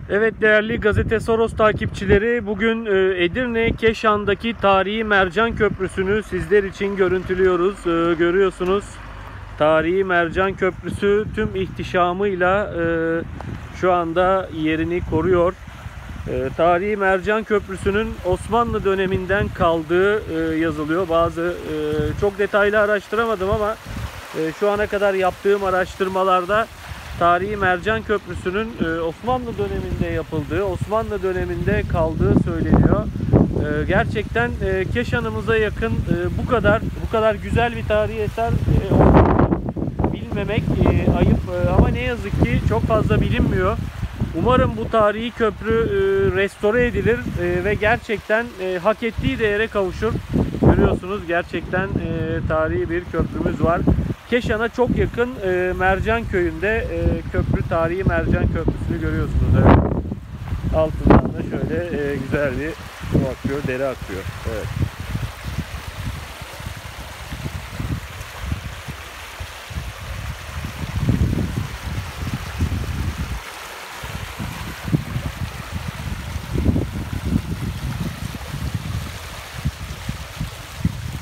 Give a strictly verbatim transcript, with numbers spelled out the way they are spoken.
Evet değerli Gazete Soros takipçileri, bugün Edirne Keşan'daki tarihi Mercan Köprüsü'nü sizler için görüntülüyoruz. Görüyorsunuz, tarihi Mercan Köprüsü tüm ihtişamıyla şu anda yerini koruyor. Tarihi Mercan Köprüsü'nün Osmanlı döneminden kaldığı yazılıyor. Bazı çok detaylı araştıramadım ama şu ana kadar yaptığım araştırmalarda Tarihi Mercan Köprüsü'nün Osmanlı döneminde yapıldığı, Osmanlı döneminde kaldığı söyleniyor. Gerçekten Keşan'ımıza yakın bu kadar bu kadar güzel bir tarihi eser bilmemek ayıp ama ne yazık ki çok fazla bilinmiyor. Umarım bu tarihi köprü restore edilir ve gerçekten hak ettiği değere kavuşur. Görüyorsunuz, gerçekten tarihi bir köprümüz var. Keşan'a çok yakın e, Mercan Köyü'nde e, köprü, tarihi Mercan Köprüsü'nü görüyorsunuz. Evet. Altından da şöyle e, güzel bir su akıyor, dere akıyor. Evet.